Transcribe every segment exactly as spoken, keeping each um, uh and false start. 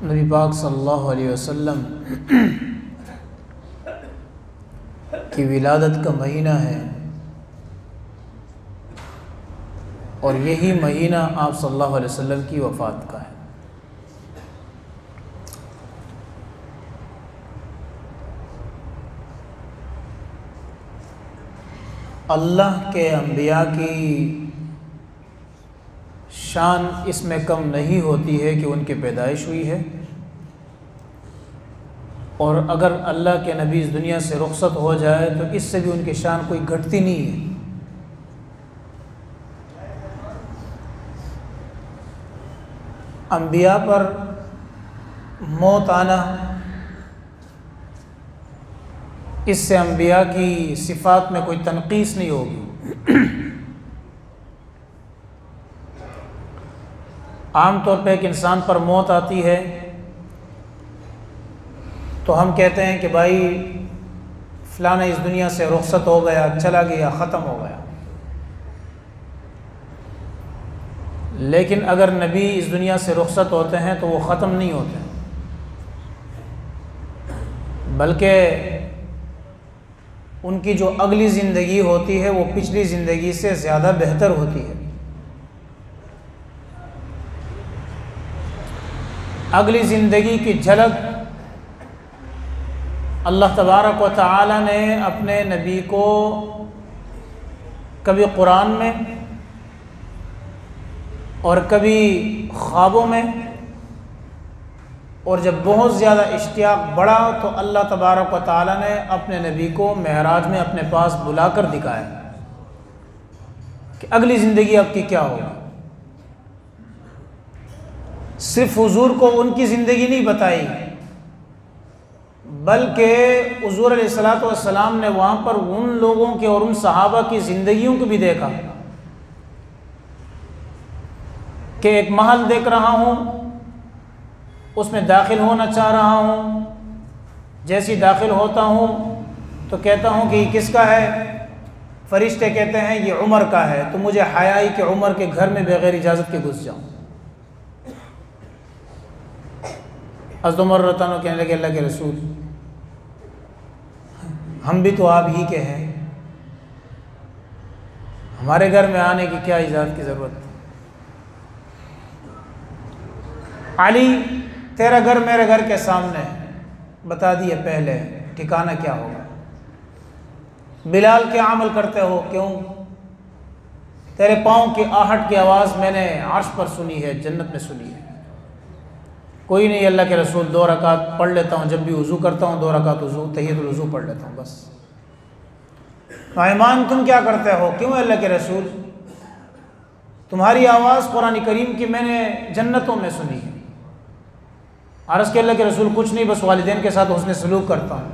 नबी पाक सल्लल्लाहु अलैहि वसल्लम की विलादत का महीना है और यही महीना आप सल्लल्लाहु अलैहि वसल्लम की वफ़ात का है। अल्लाह के अंबिया की शान इसमें कम नहीं होती है कि उनकी पैदाइश हुई है, और अगर अल्लाह के नबी इस दुनिया से रुखसत हो जाए तो इससे भी उनकी शान कोई घटती नहीं है। अंबिया पर मौत आना, इससे अंबिया की सिफ़ात में कोई तनक़ीस नहीं होगी। आम तौर पे एक इंसान पर मौत आती है तो हम कहते हैं कि भाई फ़लाना इस दुनिया से रुखसत हो गया, चला गया, ख़त्म हो गया। लेकिन अगर नबी इस दुनिया से रुखसत होते हैं तो वो ख़त्म नहीं होते, बल्कि उनकी जो अगली ज़िंदगी होती है वो पिछली ज़िंदगी से ज़्यादा बेहतर होती है। अगली ज़िंदगी की झलक अल्लाह तबारक व तआला ने अपने नबी को कभी कुरान में और कभी ख्वाबों में, और जब बहुत ज़्यादा इश्तियाक बढ़ा तो अल्लाह तबारक व तआला ने अपने नबी को मेहराज में अपने पास बुलाकर दिखाया कि अगली ज़िंदगी आपकी क्या होगी। सिर्फ हुजूर को उनकी ज़िंदगी नहीं बताई, बल्कि हुजूर अलैहिस्सलातु वस्सलाम ने वहाँ पर उन लोगों के और उन सहाबा की ज़िंदगियों को भी देखा कि एक महल देख रहा हूँ, उसमें दाखिल होना चाह रहा हूँ, जैसी दाखिल होता हूँ तो कहता हूँ कि ये किसका है? फरिश्ते कहते हैं ये उमर का है, तो मुझे हयाई कि उमर के घर में बग़ैर इजाज़त के घुस जाऊँ। हज़रत उमर रतानो कहने लगे अल्लाह के रसूल, हम भी तो आप ही के हैं, हमारे घर में आने की क्या इजाज़त की ज़रूरत? अली तेरा घर मेरे घर के सामने है, बता दिए पहले ठिकाना क्या होगा। बिलाल क्या अमल करते हो? क्यों? तेरे पाँव की आहट की आवाज़ मैंने अर्श पर सुनी है, जन्नत में सुनी है। कोई नहीं अल्लाह के रसूल, दो रकात पढ़ लेता हूँ, जब भी वज़ू करता हूँ दो रकात वज़ू तहियतुल वज़ू पढ़ लेता हूँ बस। ईमान तुम क्या करते हो? क्यों अल्लाह के रसूल, तुम्हारी आवाज़ कुरान करीम की मैंने जन्नतों में सुनी है। अर्ज़ के अल्लाह के रसूल कुछ नहीं, बस वालिदैन के साथ हुस्न सलूक करता हूँ।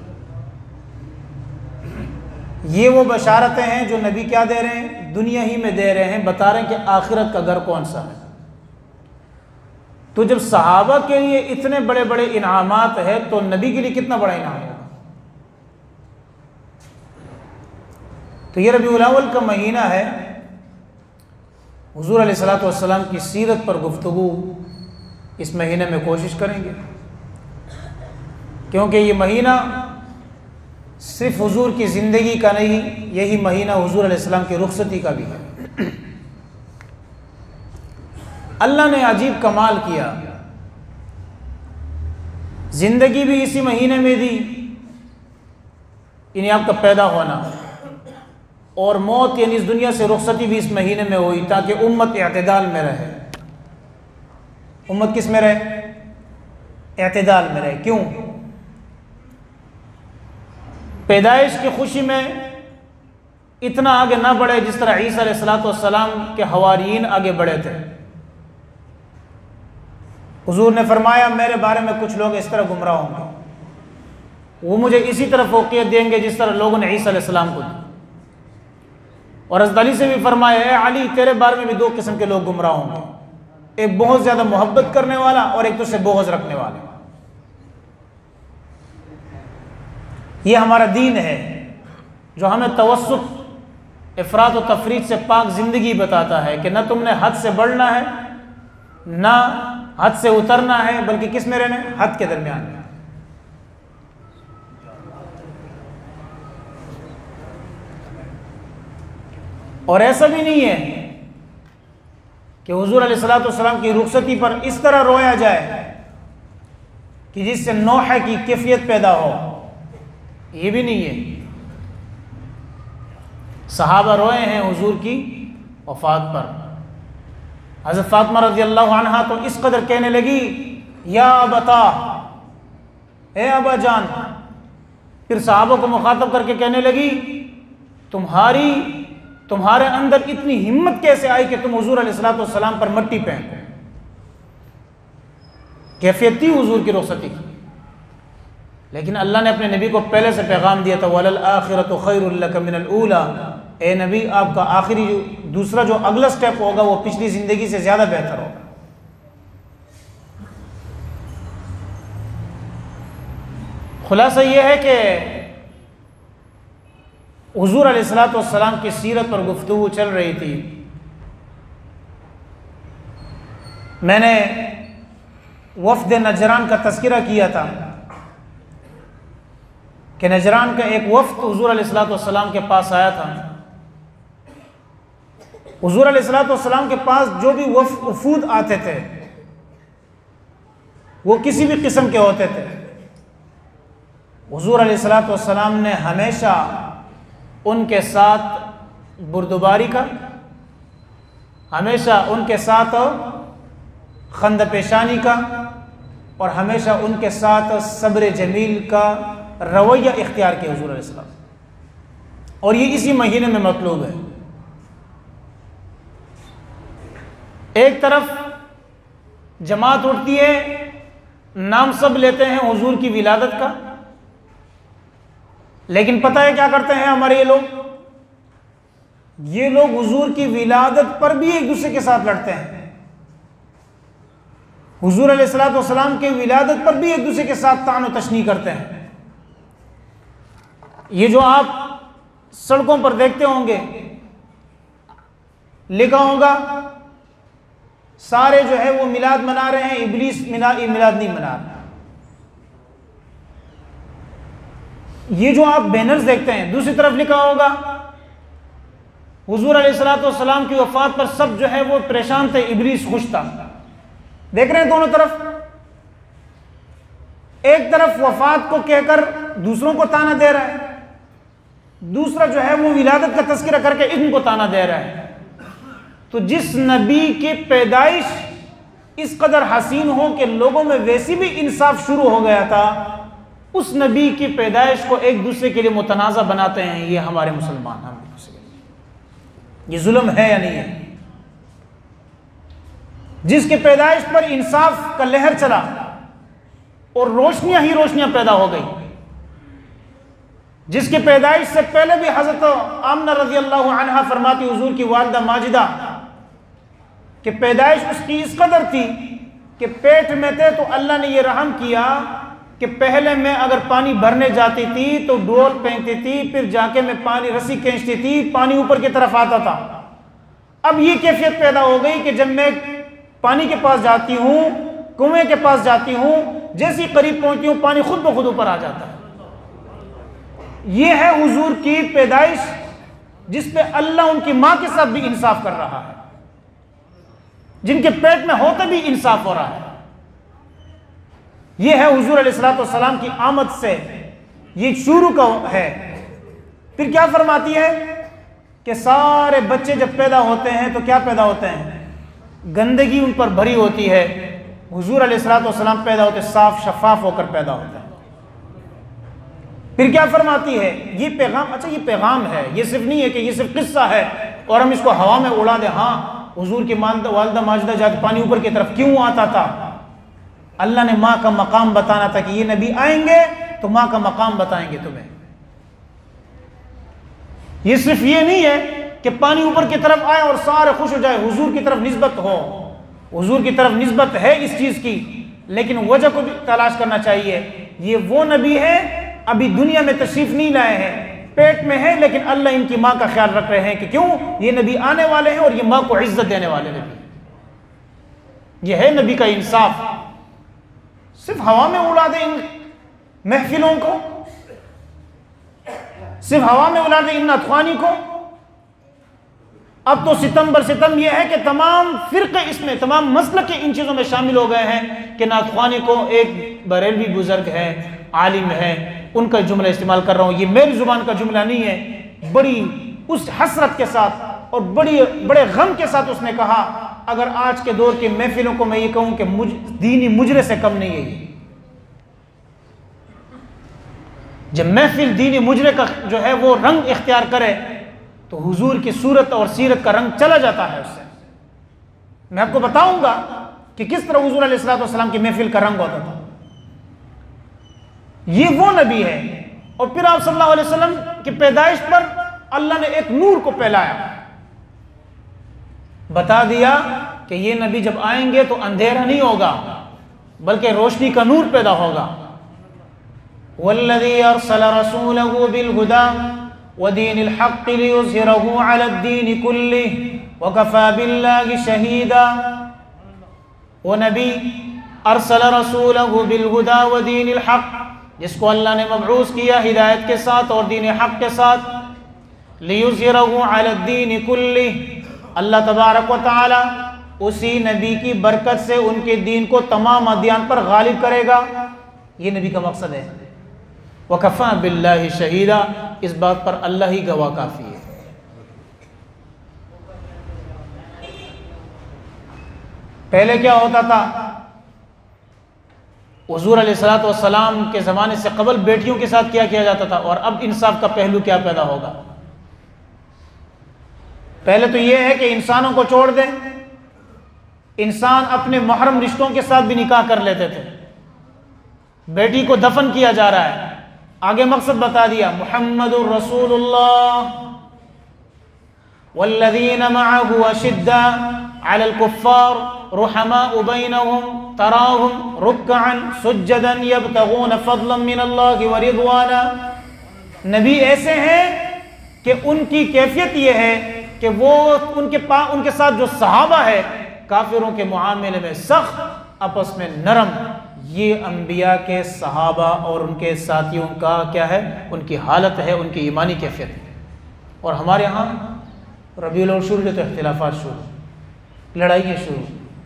ये वो बशारतें हैं जो नबी क्या दे रहे हैं? दुनिया ही में दे रहे हैं, बता रहे हैं कि आखिरत का घर कौन सा है। तो जब सहाबा के लिए इतने बड़े बड़े इनामात है तो नबी के लिए कितना बड़ा इनाम होगा। तो ये रबीउल अव्वल का महीना है, हुजूर अलैहिस्सलातु वस्सलाम की सीरत पर गुफ्तगू इस महीने में कोशिश करेंगे, क्योंकि ये महीना सिर्फ हुजूर की ज़िंदगी का नहीं, यही महीना हुजूर अलैहिस्सलाम की रुखसती का भी है। अल्लाह ने अजीब कमाल किया, ज़िंदगी भी इसी महीने में दी, यानी आपका पैदा होना, और मौत यानी इस दुनिया से रुखसती भी इस महीने में हुई, ताकि उम्मत इत्तेदाल में रहे। उम्मत किस में रहे? इत्तेदाल में रहे। क्यों? पैदाइश की खुशी में इतना आगे ना बढ़े जिस तरह ईसा अलैहिस्सलातु वस्सलाम के हवारियीन आगे बढ़े थे। हुजूर ने फरमाया मेरे बारे में कुछ लोग इस तरह गुमराह होंगे, वो मुझे इसी तरह फौकियत देंगे जिस तरह लोगों ने ईसा अलैहिस्सलाम को दी। और हज़रत अली से भी फरमाया है अली तेरे बारे में भी दो किस्म के लोग गुमराह होंगे, एक बहुत ज़्यादा मोहब्बत करने वाला और एक तुझसे बोझ रखने वाला। ये हमारा दीन है जो हमें तवस्सुत, इफ़रात और तफरीत से पाक ज़िंदगी बताता है कि न तुमने हद से बढ़ना है, ना हद से उतरना है, बल्कि किस में रहना है? हद के दरमियान में। और ऐसा भी नहीं है कि हुजूर अलैहिस्सलातु वस्सलाम की रुखसती पर इस तरह रोया जाए कि जिससे नौह की कैफियत पैदा हो, ये भी नहीं है। सहाबा रोए हैं हुजूर की वफात पर। हज़रत फातिमा रज़ियल्लाहु अन्हा तो इस कदर कहने लगी, या अबता, ए अबा जान। फिर सहाबा को मुखातब करके कहने लगी, तुम्हारी तुम्हारे अंदर इतनी हिम्मत कैसे आई कि तुम हुजूर अलैहिस्सलातु वस्सलाम पर मट्टी फेंको? कैफियत थी हुजूर की रुखसती की। लेकिन अल्लाह ने अपने नबी को पहले से पैगाम दिया था, वलल आखिरतु खैरुल लक मिनल ऊला। ए नबी, आपका आखिरी जो दूसरा जो अगला स्टेप होगा वो पिछली जिंदगी से ज्यादा बेहतर होगा। खुलासा यह है कि हुजूर अलैहिस्सलातु वस्सलाम की सीरत पर गुफ्तगू चल रही थी। मैंने वफ़द नजरान का तज़किरा किया था कि नजरान का एक वफ़द हुजूर अलैहिस्सलातु वस्सलाम के पास आया था। हुजूर अलैहिस्सलातु वस्सलाम के पास जो भी वफ़ूद आते थे वो किसी भी किस्म के होते थे। हुजूर अलैहिस्सलातु वस्सलाम ने हमेशा उनके साथ बुर्दबारी का, हमेशा उनके साथ खंद पेशानी का और हमेशा उनके साथ सब्र जमील का रवैया इख्तियार किया हुजूर अलैहि सल्लम। और ये इसी महीने में मतलूब है। एक तरफ जमात उठती है, नाम सब लेते हैं हुजूर की विलादत का, लेकिन पता है क्या करते हैं हमारे ये लोग? ये लोग हुजूर की विलादत पर भी एक दूसरे के साथ लड़ते हैं। हुजूर अलैहिस्सलातु वस्सलाम के विलादत पर भी एक दूसरे के साथ तान व तशनी करते हैं। ये जो आप सड़कों पर देखते होंगे, लिखा होगा सारे जो है वो मिलाद मना रहे हैं, इब्लीस मिलाद मिलाद नहीं मना रहा। ये जो आप बैनर्स देखते हैं, दूसरी तरफ लिखा होगा हुजूर अलैहिस्सलातु वस्सलाम की वफात पर सब जो है वो परेशान थे, इब्लीस खुश था। देख रहे हैं दोनों तरफ। एक तरफ वफात को कहकर दूसरों को ताना दे रहा है, दूसरा जो है वो विलादत का तज़किरा करके इनको ताना दे रहा है। तो जिस नबी की पैदाइश इस कदर हसीन हो कि लोगों में वैसी भी इंसाफ शुरू हो गया था, उस नबी की पैदाइश को एक दूसरे के लिए मुतनाज़ा बनाते हैं ये हमारे मुसलमान। हम ये जुल्म है या नहीं है? जिसके पैदाइश पर इंसाफ का लहर चला और रोशनियां ही रोशनियां पैदा हो गई, जिसके पैदाइश से पहले भी हजरत आमना रज़ी अल्लाह अन्हा फरमाती, हुजूर की वालिदा माजिदा कि पैदाइश उसकी इस कदर थी कि पेट में थे तो अल्लाह ने यह रहम किया कि पहले मैं अगर पानी भरने जाती थी तो डोल फेंकती थी, फिर जाके मैं पानी रस्सी खींचती थी, पानी ऊपर की तरफ आता था। अब ये कैफियत पैदा हो गई कि जब मैं पानी के पास जाती हूँ, कुएं के पास जाती हूँ, जैसी करीब पहुंचती हूँ पानी खुद ब खुद ऊपर आ जाता है। ये है हुजूर की पैदाइश, जिस पे अल्लाह उनकी माँ के साथ भी इंसाफ कर रहा है, जिनके पेट में होते भी इंसाफ हो रहा है। यह है हुजूर अलैहिस्सलातु वस्सलाम की आमद से ये शुरू का है। फिर क्या फरमाती है कि सारे बच्चे जब पैदा होते हैं तो क्या पैदा होते हैं? गंदगी उन पर भरी होती है। हुजूर अलैहिस्सलातु वस्सलाम पैदा होते साफ शफाफ होकर पैदा होते हैं। फिर क्या फरमाती है? ये पैगाम, अच्छा ये पैगाम है, ये सिर्फ नहीं है कि ये सिर्फ किस्सा है और हम इसको हवा में उड़ा दें। हाँ, हुजूर की वालिदा माजिदा जाके पानी ऊपर की तरफ क्यों आता था? अल्लाह ने माँ का मकाम बताना था कि ये नबी आएंगे तो माँ का मकाम बताएंगे तुम्हें। ये सिर्फ ये नहीं है कि पानी ऊपर की तरफ आए और सारे खुश हो जाए, हुजूर की तरफ निस्बत हो। हुजूर की तरफ निस्बत है इस चीज की, लेकिन वजह को भी तलाश करना चाहिए। ये वो नबी है अभी दुनिया में तशरीफ नहीं लाए हैं, पेट में है, लेकिन अल्लाह इनकी माँ का ख्याल रख रहे हैं कि क्यों? ये नबी आने वाले हैं और ये माँ को इज्जत देने वाले नबी। यह है नबी का इंसाफ। सिर्फ हवा में उड़ा दे इन महफिलों को, सिर्फ हवा में उड़ा दे इन नाथख्वानी को। अब तो सितम बर सितम यह है कि तमाम फिरके इसमें, तमाम मसलक के इन चीज़ों में शामिल हो गए हैं कि नाथख्वानी को एक बरेलवी बुजुर्ग है, आलिम है, उनका जुमला इस्तेमाल कर रहा हूँ, ये मेरी जुबान का जुमला नहीं है। बड़ी उस हसरत के साथ और बड़ी बड़े गम के साथ उसने कहा, अगर आज के दौर की महफिलों को मैं ये कहूँ कि मुझ दीनी मुजरे से कम नहीं है ये। जब महफिल दीनी मुजरे का जो है वो रंग इख्तियार करे तो हुजूर की सूरत और सीरत का रंग चला जाता है उससे। मैं आपको बताऊंगा कि किस तरह हुजूर अलैहिस्सलातु वस्सलाम की महफिल का रंग होता था। ये वो नबी है। और फिर आप सल्लल्लाहु अलैहि वसल्लम की पैदाइश पर अल्लाह ने एक नूर को फैलाया, बता दिया कि ये नबी जब आएंगे तो अंधेरा नहीं होगा बल्कि रोशनी का नूर पैदा होगा। वल्लज़ी अरसल रसूलहु बिल हुदा व दीनिल हक़्क़ लियुज़हिरहु अलद्दीनि कुल्लिहि व कफ़ा बिल्लाहि शहीदा। वो नबी अरसल रसूलहु बिल हुदा व दीनिल हक़्क़, जिसको अल्लाह ने मबऊस किया हिदायत के साथ और दीन हक़ के साथ, लियुज़हिरहु अलद्दीनि कुल्लिहि, अल्लाह तबारक व तआला उसी नबी की बरकत से उनके दीन को तमाम अदियान पर गालिब करेगा। ये नबी का मकसद है। वकफ़ा बिल्लाहि शहीदा, इस बात पर अल्लाह ही गवाह काफ़ी है। पहले क्या होता था, हुज़ूर अलैहिस्सलातु वस्सलाम के ज़माने से कबल बेटियों के साथ क्या किया जाता था, और अब इंसाफ का पहलू क्या पैदा होगा। पहले तो यह है कि इंसानों को छोड़ दें, इंसान अपने मुहर्रम रिश्तों के साथ भी निकाह कर लेते थे। बेटी को दफन किया जा रहा है, आगे मकसद बता दिया, मुहम्मदुर रसूलुल्लाह वल्लज़ीना मअहु अशिद्दा अलल कुफ़्फ़ार रुहमाउ बैनहुम तराहुम रुक्अन सुज्जदन यब्तगून फज़लन मिनल्लाहि व रिज़वाना। नबी ऐसे हैं कि उनकी कैफियत यह है कि वो उनके पा उनके साथ जो सहाबा है काफिरों के मुआमले में सख्त, आपस में नरम। ये अंबिया के सहाबा और उनके साथियों का क्या है, उनकी हालत है, उनकी ईमानी कैफियत है। और हमारे यहाँ रबीउल अव्वल शुरू तो इख्तिलाफात शुरू, लड़ाइयाँ शुरू।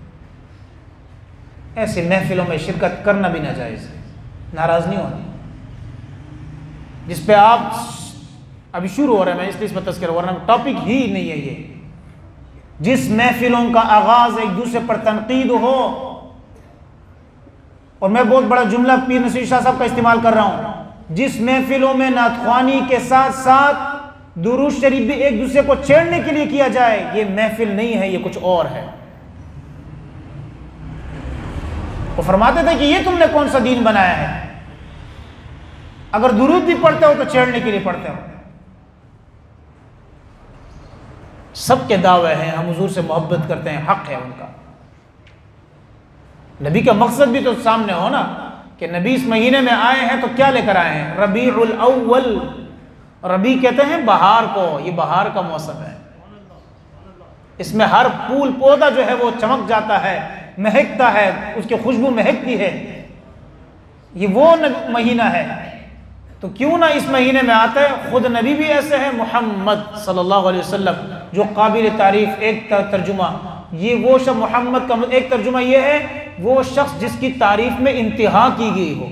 ऐसी महफिलों में शिरकत करना भी नाजायज़ है, नाराज़ नहीं होना। जिस पे आप अभी शुरू हो रहा है, मैं इसलिए इस पर तज़किरा, वरना टॉपिक ही नहीं है ये। जिस महफिलों का आगाज़ एक दूसरे पर तनकीद हो, और मैं बहुत बड़ा जुमला पीर नसीर शाह साहब का इस्तेमाल कर रहा हूँ, जिस महफिलों में नाथख्वानी के साथ साथ दुरूद शरीफ भी एक दूसरे को छेड़ने के लिए किया जाए, ये महफिल नहीं है, ये कुछ और है। वो फरमाते थे कि ये तुमने कौन सा दीन बनाया है, अगर दुरूद भी पढ़ते हो तो छेड़ने के लिए पढ़ते हो। सबके दावे हैं, हम हुजूर से मोहब्बत करते हैं, हक है उनका। नबी का मकसद भी तो सामने हो ना, कि नबी इस महीने में आए हैं तो क्या लेकर आए हैं, रबीउल अव्वल। रबी कहते हैं बहार को, ये बहार का मौसम है, इसमें हर फूल पौधा जो है वो चमक जाता है, महकता है, उसकी खुशबू महकती है। ये वो महीना है, तो क्यों ना इस महीने में आते हैं। खुद नबी भी ऐसे हैं, मोहम्मद सल्लल्लाहु अलैहि वसल्लम, जो काबिल तारीफ एक तर्जुमा, ये वो शख्स, मोहम्मद का एक तर्जुमा ये है, वो शख्स जिसकी तारीफ में इंतहा की गई हो।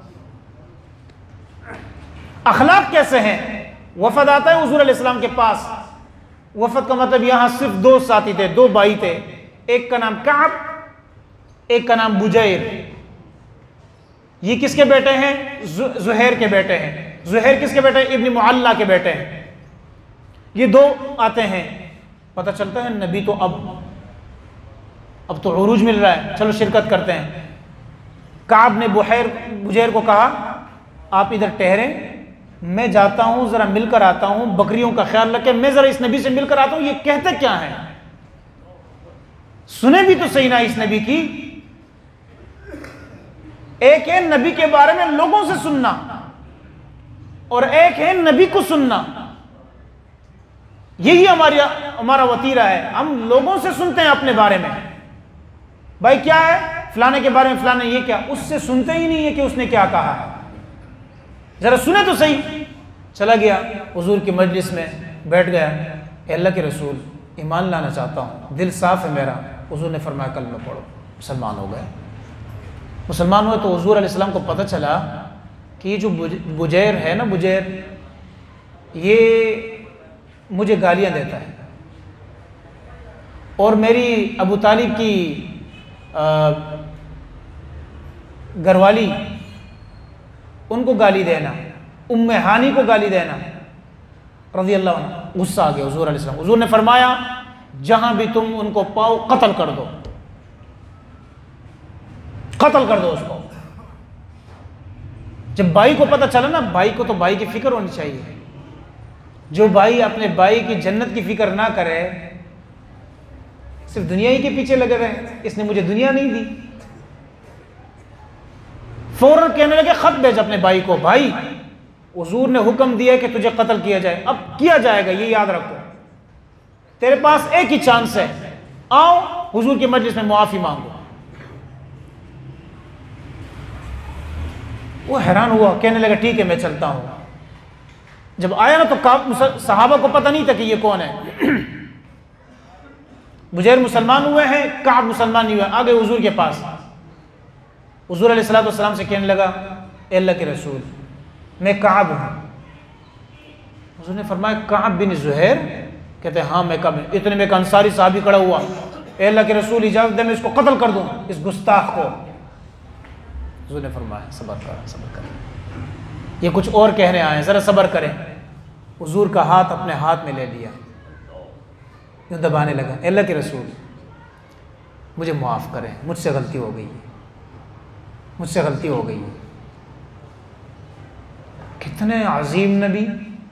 अखलाक कैसे हैं, वफद आता है हुजूर अलैहिस्सलाम के पास। वफद का मतलब यहां सिर्फ दो साथी थे, दो भाई थे, एक का नाम काब, एक का नाम बुजैर। ये किसके बेटे हैं, जुहैर के बेटे हैं। जुहैर किसके बेटे हैं, इब्न मुअल्ला के बेटे हैं। ये दो आते हैं, पता चलता है नबी तो अब अब तो उरूज मिल रहा है, चलो शिरकत करते हैं। काब ने बुहैर बुजैर को कहा, आप इधर ठहरें, मैं जाता हूं, जरा मिलकर आता हूं, बकरियों का ख्याल रखें, मैं जरा इस नबी से मिलकर आता हूं, ये कहते क्या है, सुने भी तो सही ना इस नबी की। एक है नबी के बारे में लोगों से सुनना, और एक है नबी को सुनना। यही हमारी हमारा वतीरा है, हम लोगों से सुनते हैं अपने बारे में, भाई क्या है फलाने के बारे में, फलाने ये क्या, उससे सुनते ही नहीं है कि उसने क्या कहा है, जरा सुने तो सही। चला गया हुजूर की मजलिस में बैठ गया, अल्लाह के रसूल ईमान लाना चाहता हूँ, दिल साफ है मेरा। हुजूर ने फरमाया कलमा पढ़ो, मुसलमान हो गए। मुसलमान हुए तो हुजूर अलैहिस्सलाम को पता चला कि ये जो बुजैर है ना, बुजैर ये मुझे गालियाँ देता है और मेरी अबू तालिब की घरवाली उनको गाली देना, उम्मे हानी को गाली देना, रज़ी अल्लाह अन्हा। गुस्सा आ गया हुजूर अलैहिस्सलाम। हुजूर ने फरमाया जहां भी तुम उनको पाओ कत्ल कर दो, कत्ल कर दो उसको। जब भाई को पता चला ना, भाई को तो भाई की फिक्र होनी चाहिए। जो भाई अपने भाई की जन्नत की फिक्र ना करे, सिर्फ दुनिया ही के पीछे लगे रहे, इसने मुझे दुनिया नहीं दी, फौरन कहने लगे खत भेज अपने भाई को, भाई हुजूर ने हुक्म दिया कि तुझे कत्ल किया जाए, अब किया जाएगा, ये याद रखो, तेरे पास एक ही चांस है, आओ हुजूर की मजलिस में मुआफी मांगो। वो हैरान हुआ, कहने लगा ठीक है मैं चलता हूं। जब आया ना तो सहाबा को पता नहीं था कि ये कौन है। बुजैर मुसलमान हुए हैं, काब मुसलमान नहीं हुए। आ गए हुजूर के पास, हुजूर अलैहिस्सलातु वस्सलाम से कहने लगा अल्लाह के रसूल मैं काब हूं। हुजूर ने फरमाया काब बिन ज़ुहैर? कहते हैं हाँ मैं काब। इतने में एक अंसारी साहबी खड़ा हुआ, अल्लाह के रसूल इजाजत दे मैं इसको कत्ल कर दूं, इस गुस्ताख को। हुजूर ने फरमाया सब्र करें, सब्र करें, ये कुछ और कहने आए हैं, जरा सब्र करें। हुजूर का हाथ अपने हाथ में ले लिया, यूं दबाने लगा, अल्लाह के रसूल मुझे माफ़ करें, मुझसे गलती हो गई, मुझसे गलती हो गई। कितने अजीम नबी,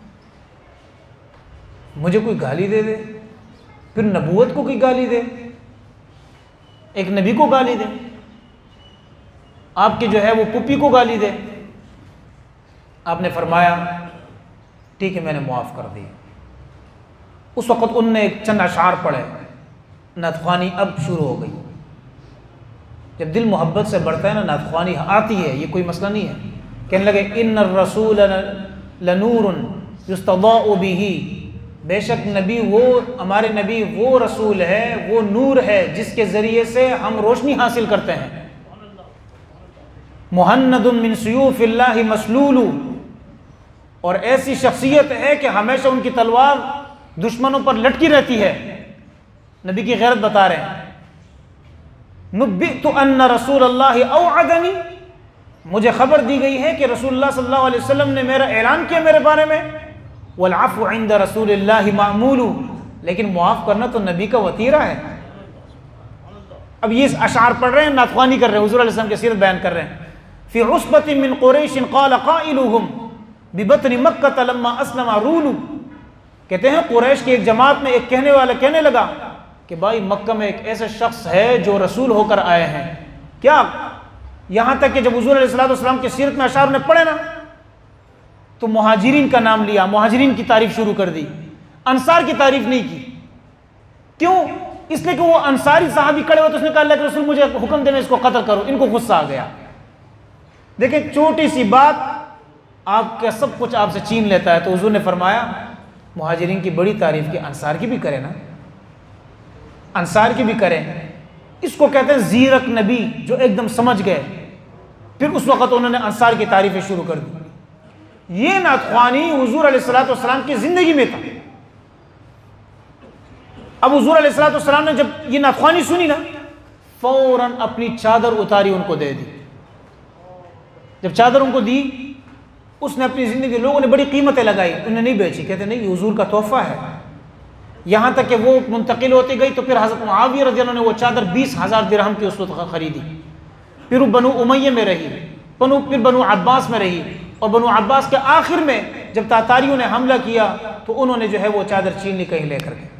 मुझे कोई गाली दे दे, फिर नबूवत को कोई गाली दे, एक नबी को गाली दे, आपके जो है वो पुप्पी को गाली दे। आपने फरमाया ठीक है मैंने मुआफ़ कर दी। उस वक़्त उनने एक चंद अशार पढ़े, नातख़्वानी अब शुरू हो गई। जब दिल मोहब्बत से बढ़ता है ना, नातख़्वानी आती है, ये कोई मसला नहीं है। कहने लगे इन्नर रसूल लनूरुन युस्तदाउ बिही, बेशक नबी वो, हमारे नबी वो रसूल है, वो नूर है जिसके ज़रिए से हम रोशनी हासिल करते हैं। मुहन्नदुन मिन सुयूफिल्लाहि मसलूलु, और ऐसी शख्सियत है कि हमेशा उनकी तलवार दुश्मनों पर लटकी रहती है। नबी की गैरत बता रहे हैं। नुब्बितु अन्ना रसूलल्लाहि औअदनी, मुझे खबर दी गई है कि रसूलुल्लाह सल्लल्लाहु अलैहि वसल्लम ने मेरा ऐलान किया मेरे बारे में। वल अफ़्वु इंदा रसूलिल्लाहि मामूलु, लेकिन मुआफ़ करना तो नबी का वतीरा है। अब ये अशार पढ़ रहे हैं, नातख़्वानी कर रहे हैं, हुज़ूर अलैहि सल्लम की सीरत बयान कर रहे हैं। फ़ी उस्बतिन मिन क़ुरैशिन क़ाल क़ाइलुहुम बिबत्नि मक्का लम्मा अस्लमा रूलु, कहते हैं कुरैश की एक जमात में एक कहने वाला कहने लगा कि भाई मक्का में एक ऐसा शख्स है जो रसूल होकर आए हैं। क्या? यहाँ तक कि जब हुज़ूर अलैहिस्सलाम की सीरत में अशार ने पढ़े ना, तो मुहाजिरीन का नाम लिया, मुहाजिरीन की तारीफ शुरू कर दी, अंसार की तारीफ नहीं की। क्यों? इसलिए कि वो अंसारी साहबी खड़े हुए तो उसने कहा अल्लाह के रसूल मुझे हुक्म दे मैं इसको कत्ल करूं। इनको गुस्सा आ गया। देखिए छोटी सी बात आपका सब कुछ आपसे छीन लेता है। तो हुज़ूर ने फरमाया मुहाजिरीन की बड़ी तारीफ की, अंसार की भी करें ना, अंसार की भी करें। इसको कहते हैं जीरक नबी, जो एकदम समझ गए। फिर उस वक़्त उन्होंने अंसार की तारीफें शुरू कर दी। ये नातख़्वानी हुज़ूर अलैहिस्सलातु वस्सलाम की ज़िंदगी में था। अब हुज़ूर अलैहिस्सलातु वस्सलाम ने जब ये नातख़्वानी सुनी ना, फ़ौरन अपनी चादर उतारी, उनको दे दी। जब चादर उनको दी, उसने अपनी ज़िंदगी, लोगों ने बड़ी कीमतें लगाई, उन्हें नहीं बेची। कहते नहीं हुज़ूर का तोहफ़ा है। यहाँ तक कि वो मुंतकिल होती गई तो फिर हज़रत मुआविया रज़ियल्लाहु अन्हु ने वो चादर बीस हज़ार दिरहम की उस वक़्त ख़रीदी। फिर वो बनु उमय्या में रही, बनु फिर बनु अब्बास में रही, और बनु अब्बास के आखिर में जब तातारियों ने हमला किया तो उन्होंने जो है वो चादर छीन ली कहीं लेकर के।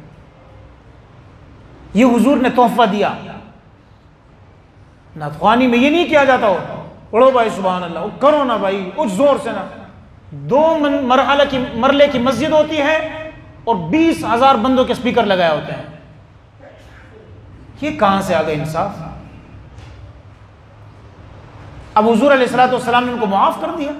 ये हुज़ूर ने तोहफ़ा दिया। नातख़्वानी में ये नहीं किया जाता हो पढ़ो भाई सुभान अल्लाह, करो ना भाई उस जोर से ना। दो मरहला की मरले की मस्जिद होती है और बीस हजार बंदों के स्पीकर लगाए होते हैं। ये कहां से आ गए इंसाफ? अब हुजूर अलैहिस्सलाम ने उनको माफ़ कर दिया।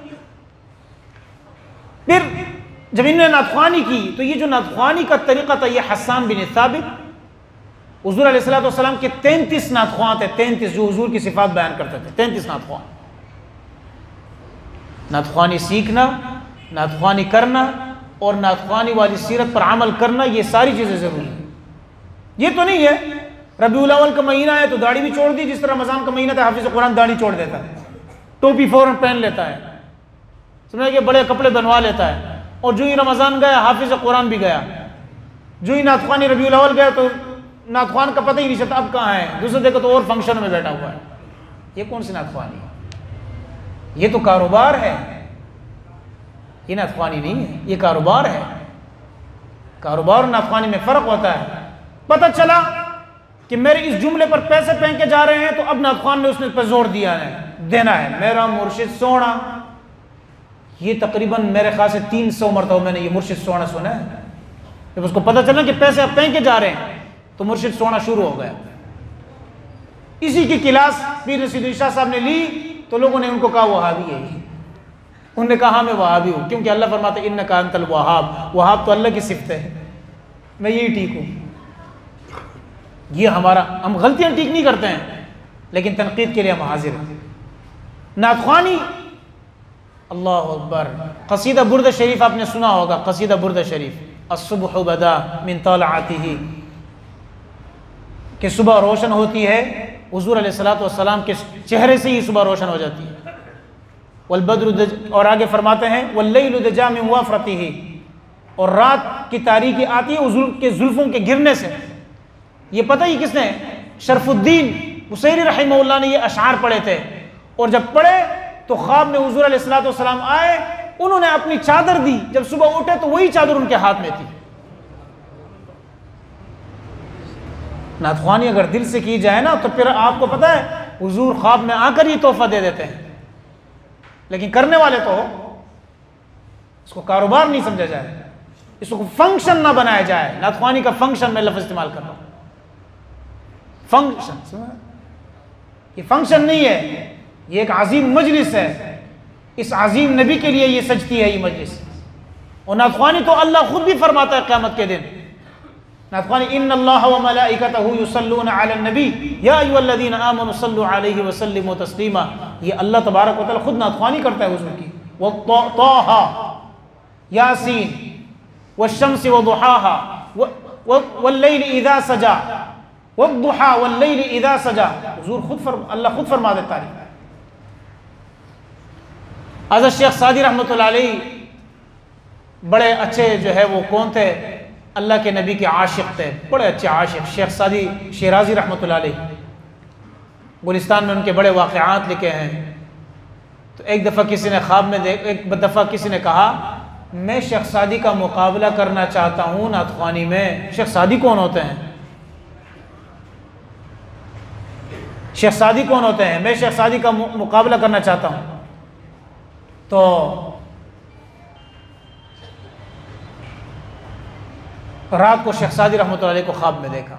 फिर जब इन्होंने नातख्वानी की तो ये जो नातख्वानी का तरीक़ा था, ये हस्सान बिन साबित, हुजूर अलैहिस्सलाम के तैंतीस नातख्वां थे, तैंतीस जो हुजूर की सिफात बयान करते थे, तैंतीस नातख्वां। नातख्वानी सीखना, नातख्वानी करना और नातख्वानी वाली सीरत पर अमल करना, ये सारी चीज़ें ज़रूरी हैं। ये तो नहीं है रबीउल अव्वल का महीना है तो दाढ़ी भी छोड़ दी, जिस तरह रमज़ान का महीना था हाफिज़ कुरान दाढ़ी छोड़ देता है, टोपी फ़ौरन पहन लेता है, समझे कि बड़े कपड़े बनवा लेता है, और जो ही रमज़ान गया हाफिज़ कुरान भी गया, जो ही नातख्वानी रबीउल अव्वल गया तो नातख्वान का पता ही नहीं चलता अब कहाँ है, दूसरे देखो तो और फंक्शन में बैठा हुआ है। ये कौन सी नातख्वानी है? ये तो कारोबार है, ये नातख्वानी नहीं है, ये कारोबार है। कारोबार और नातख्वानी में फ़र्क होता है। पता चला कि मेरे इस जुमले पर पैसे फेंक के जा रहे हैं तो अब नातख्वान ने उसने पर जोर दिया है, देना है, मेरा मुर्शिद सोना। ये तकरीबन मेरे ख्याल से तीन सौ मरतबा मैंने ये मुर्शिद सोना सुना है। जब उसको पता चला कि पैसे अब फेंक के जा रहे हैं तो मुर्शिद सोना शुरू हो गया। इसी की क्लास पीर रशीद शाह साहब ने ली तो लोगों ने उनको कहा वहाबी है। उन्होंने कहा मैं वहाबी हूँ, क्योंकि अल्लाह फरमाता है इन्नका अंतल वहाब, वहाब तो अल्लाह की सिफत है, मैं यही ठीक हूँ। ये हमारा, हम गलतियाँ ठीक नहीं करते हैं लेकिन तनकीद के लिए हम हाजिर हैं। नातख्वानी, अल्लाह अकबर। कसीदा बुर्द शरीफ आपने सुना होगा, कसीदा बुर्द शरीफ, अस्सुबह बदा मिन तलअतिही, कि सुबह रोशन होती है हुजूर अलैहिस्सलातु वस्सलाम के चेहरे से ही सुबह रोशन हो जाती है। वल बद्र, और आगे फरमाते हैं वल्लैलु दजा मिन वफ़रतिही, और रात की तारीकी आती है हुजूर के जुल्फों के गिरने से। ये पता ही किसने? शरफुद्दीन बुसैरी रहमहुल्लाह ने ये अशआर पढ़े थे, और जब पढ़े तो ख्वाब में हुजूर अलैहिस्सलातु वस्सलाम आए, उन्होंने अपनी चादर दी, जब सुबह उठे तो वही चादर उनके हाथ में थी। नातख्वानी अगर दिल से की जाए ना तो फिर आपको पता है हुजूर ख्वाब में आकर ही तोहफा दे देते हैं, लेकिन करने वाले तो इसको कारोबार नहीं समझा जाए, इसको फंक्शन ना बनाया जाए। नातख्वानी का फंक्शन मैं लफ्ज़ इस्तेमाल कर रहा हूं, फंक्शन, ये फंक्शन नहीं है, ये एक अजीम मजलिस है। इस अजीम नबी के लिए ये सजती है ये मजलिस। और नातख्वानी तो अल्लाह खुद भी फरमाता है क़यामत के दिन, नातख्वानी इन्नल्लाह व मलाइकतहु युसल्लूना अलन नबी या अय्युहल्लज़ीना आमनु सल्लु अलैहि व सल्लिमु तस्लीमा। ये अल्लाह तबारक व तआला खुद नातख्वानी करता है हुजूर की। व ताहा यासीन वश्शम्सि व दुहाहा वल्लैलि इज़ा सजा वद्दुहा वल्लैलि इज़ा सजा। हुजूर खुद फर अल्लाह खुद फरमा देता है। हज़रत शेख सादी रहमतुल्लाह अलैह बड़े अच्छे जो है वो कौन थे? अल्लाह के नबी के आशिक थे, बड़े अच्छे आशिक। शेख सादी शिराजी रहमतुल्लाह अलैह गुलिस्तान में उनके बड़े वाक़यात लिखे हैं। तो एक दफ़ा किसी ने ख्वाब में देख एक दफ़ा किसी ने कहा मैं शेख सादी का मुकाबला करना चाहता हूँ नातख्वानी में। शेख सादी कौन होते हैं? शेख सादी कौन होते हैं? मैं शेख सादी का मुकाबला करना चाहता हूँ। तो रात को शेख सादी रहमतुल्लाह अलैह को ख्वाब में देखा।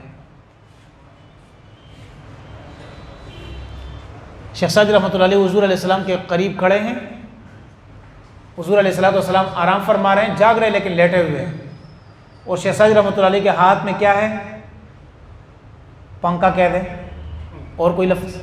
शेख सादी रहमतुल्लाह अलैह हुजूर अलैहिस्सलाम के करीब खड़े हैं। हुजूर अलैहिस्सलाम आराम फरमा रहे हैं, जाग रहे लेकिन लेटे हुए हैं। और शेख सादी रहमतुल्लाह अलैह के हाथ में क्या है? पंखा कह दें और कोई लफ्ज़,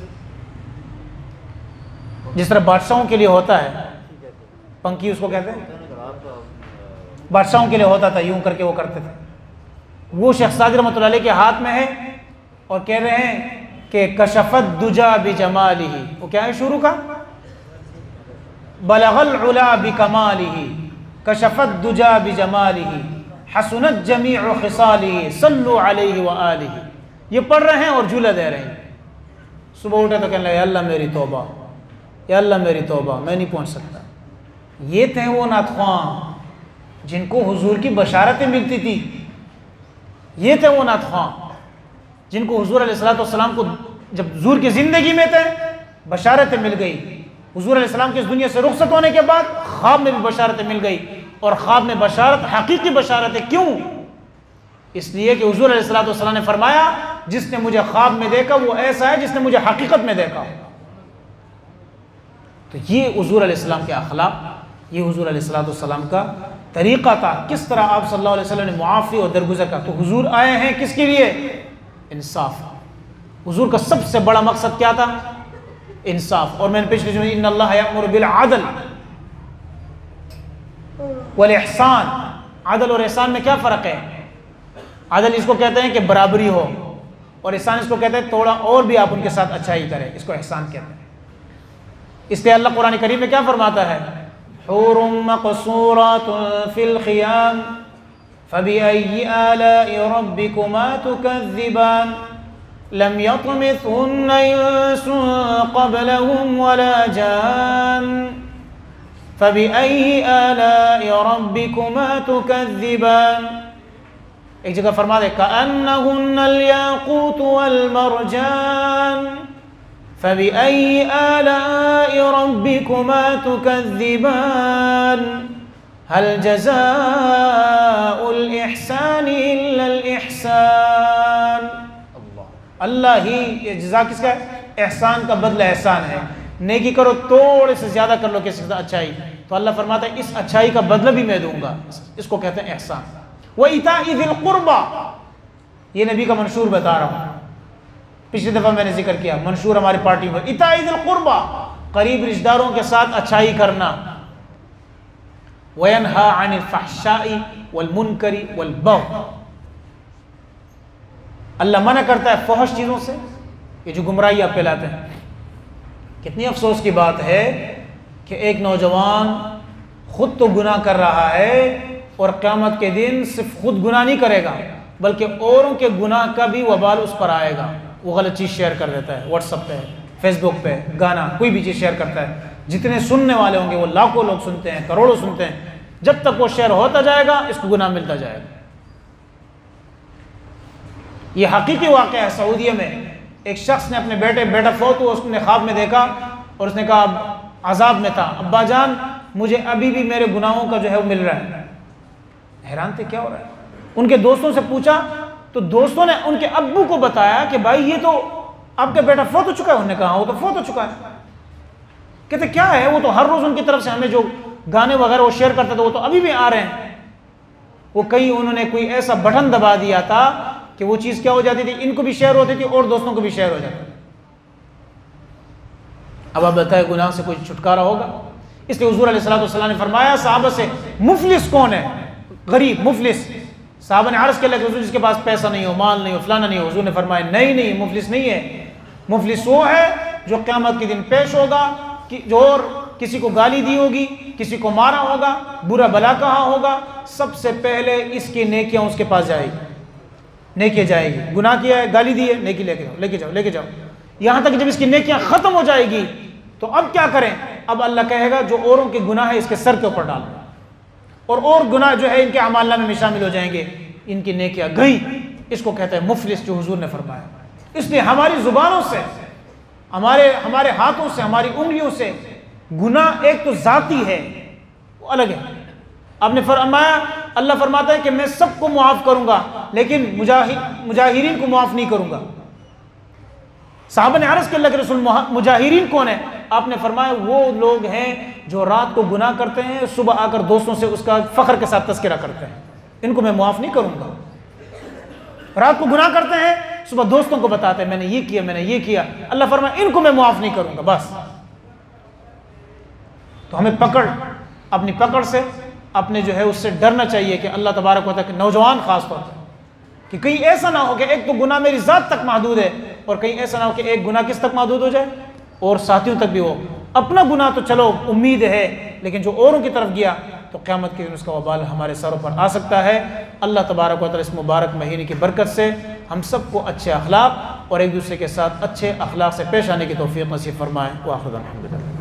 जिस तरह बादशाहों के लिए होता है पंखी, उसको कहते हैं, बादशाहों के लिए होता था, यूं करके वो करते थे। वो शेख सादी रहमतुल्लाह अलैह के हाथ में है और कह रहे हैं कि कशफत दुजा बिजमालिही। वो क्या है शुरू का? बलगल उला बिकमालिही कशफत दुजा बिजमालिही हसनत जमीउ खिसालिही सल्लु अलैहि व आलिही। ये पढ़ रहे हैं और झूला दे रहे हैं। सुबह उठे तो कहने लगे अल्लाह मेरी तौबा, या अल्लाह मेरी तौबा, मैं नहीं पहुंच सकता। ये थे वो नातख्वां जिनको हुजूर की बशारतें मिलती थी। ये थे वो नातख्वां जिनको हुजूर अलैहिस्सलातु वस्सलाम को जब हुजूर की ज़िंदगी में थे बशारतें मिल गई। हुजूर अलैहिस्सलाम की इस दुनिया से रुखसत होने के बाद ख्वाब में भी बशारतें मिल गई। और ख्वाब में बशारत हकीकी बशारतें क्यों? इसलिए कि हुजूर अलैहिस्सलातु वस्सलाम ने फरमाया जिसने मुझे ख्वाब में देखा वो ऐसा है जिसने मुझे हकीकत में देखा। तो ये हुज़ूर अलैहिस्सलाम के अखलाक, ये हुज़ूर अलैहिस्सलाम का तरीक़ा था, किस तरह आप सल्लल्लाहु अलैहि वसल्लम ने मुआफ़ी और दरगुज़र का। तो हुज़ूर आए हैं किसके लिए? इंसाफ। हुज़ूर का सबसे बड़ा मकसद क्या था? इंसाफ। और मैंने पिछले जुमे इन्नल्लाह यअमुरु बिल अदल वल इहसान, अदल और एहसान में क्या फ़र्क है? अदल इसको कहते हैं कि बराबरी हो, और एहसान इसको कहते हैं थोड़ा और भी आप उनके साथ अच्छाई करें, इसको एहसान कहते हैं। इसलिए अल्लाह कुरान करीम में क्या फरमाता है? हुरुम मक़सूरातुन फ़िल ख़ियाम फ़बिअय्यि आलाइ रब्बिकुमा तुकज़्ज़िबान लम यत्मिथुन्ना इंसुन क़ब्लहुम वला जान फ़बिअय्यि आलाइ रब्बिकुमा तुकज़्ज़िबान। एक जगह फरमा दे कअन्नहुन्नल याक़ूत वल मरजान फ़बिअय्यि आलाइ रब्बिकुमा तुकज़्ज़िबान हल जज़ाउल इहसानि इल्लल इहसान। अल्लाह अल्लाह ही ये जज़ा किसका है? एहसान का बदला एहसान है। नेकी करो थोड़े से ज़्यादा कर लो किसी के साथ अच्छाई, तो अल्लाह फरमाता है इस अच्छाई का बदला भी मैं दूंगा। इसको कहते हैं एहसान। व इताई ज़िल क़ुरबा, ये नबी का मंशूर बता रहा हूँ, पिछली दफ़ा मैंने जिक्र किया मंशूर हमारी पार्टी में। इताई ज़िल क़ुरबा, करीब रिश्तेदारों के साथ अच्छाई करना। वयनहा अनिल फ़हशाई वल मुनकरी वल बग़य, अल्लाह मना करता है फहश चीज़ों से, ये जो गुमराही आप फैलाते हैं। कितनी अफसोस की बात है कि एक नौजवान खुद तो गुनाह कर रहा है और क़यामत के दिन सिर्फ खुद गुनाह नहीं करेगा बल्कि औरों के गुनाह का भी वबाल उस पर आएगा। वो गलत चीज़ शेयर कर देता है व्हाट्सएप पे, फेसबुक पे, गाना, कोई भी चीज़ शेयर करता है। जितने सुनने वाले होंगे वो लाखों लोग सुनते हैं, करोड़ों सुनते हैं, जब तक वो शेयर होता जाएगा इसको गुनाह मिलता जाएगा। ये हकीकी वाक़या है। सऊदीया में एक शख्स ने अपने बेटे बेटा फौत हुआ, उसने ख्वाब में देखा और उसने कहा अजाब में था, अब्बा जान मुझे अभी भी मेरे गुनाहों का जो है वो मिल रहा है। हैरान थे क्या हो रहा है। उनके दोस्तों से पूछा तो दोस्तों ने उनके अब्बू को बताया कि भाई ये तो आपका बेटा फौत हो चुका है। उन्होंने कहा वो तो फौत हो चुका है। कहते क्या है? वो तो हर रोज उनकी तरफ से हमें जो गाने वगैरह वो शेयर करते थे वो तो अभी भी आ रहे हैं। वो कहीं उन्होंने कोई ऐसा बटन दबा दिया था कि वो चीज़ क्या हो जाती थी, इनको भी शेयर होती थी और दोस्तों को भी शेयर हो जाती थी। अब आप बताएं गुनाह से कोई छुटकारा होगा? इसलिए हुज़ूर अलैहिस्सलातु वस्सलाम ने फरमाया साहबा से, मुफलिस कौन है? गरीब, मुफलिस। साहबा ने अर्ज़ किया कि हुज़ूर जिसके पास पैसा नहीं हो, माल नहीं हो, फलाना नहीं हो। हुज़ूर ने फरमाया नहीं नहीं, मुफलिस नहीं है। मुफलिस वो है जो क़यामत के दिन पेश होगा कि जो और किसी को गाली दी होगी, किसी को मारा होगा, बुरा भला कहा होगा, सबसे पहले इसकी नेकियां उसके पास जाएगी, नेकियां जाएगी। गुनाह किया है, गाली दी है, नेकी लेके जाओ लेके जाओ लेके जाओ, यहाँ तक जब इसकी नेकियां ख़त्म हो जाएगी तो अब क्या करें? अब अल्लाह कहेगा जो औरों के गुनाह है इसके सर के ऊपर डाल दो, और और गुनाह जो है इनके अमालनामे में शामिल हो जाएंगे, इनकी नेकियां गई। इसको कहते हैं मुफलिस, जो हुजूर ने फरमाया। इसलिए हमारी जुबानों से, हमारे हमारे हाथों से, हमारी उंगलियों से गुनाह एक तो जाती है, वो अलग है। आपने फरमाया, अल्लाह फरमाता है कि मैं सबको मुआफ़ करूंगा लेकिन मुजाहि मुजाहिरीन को मुआफ़ नहीं करूंगा। साहबा ने अर्ज़ किया अल्लाह के रसूल मुजाहिरीन कौन है? आपने फरमाया वो लोग हैं जो रात को गुनाह करते हैं, सुबह आकर दोस्तों से उसका फ़ख्र के साथ तज़किरा करते हैं, इनको मैं मुआफ़ नहीं करूंगा। रात को गुनाह करते हैं, सुबह दोस्तों को बताते हैं मैंने ये किया मैंने ये किया, अल्लाह फरमाया इनको मैं मुआफ़ नहीं करूंगा। बस तो हमें पकड़, अपनी पकड़ से, अपने जो है उससे डरना चाहिए कि अल्लाह तबारक व तआला, नौजवान खास तौर पर, कि कहीं ऐसा ना हो कि एक तो गुनाह मेरी ज़ात तक महदूद है और कहीं ऐसा ना हो कि एक गुनाह किस तक महदूद हो जाए और साथियों तक भी हो। अपना गुनाह तो चलो उम्मीद है, लेकिन जो औरों की तरफ गया तो क़यामत के दिन उसका वबाल हमारे सरों पर आ सकता है। अल्लाह तबारक व तआला इस मुबारक महीने की बरकत से हम सबको अच्छे अखलाक और एक दूसरे के साथ अच्छे अखलाक से पेश आने की तौफ़ीक़ नसीब फरमाए। व आखिर अल्हम्दुलिल्लाह।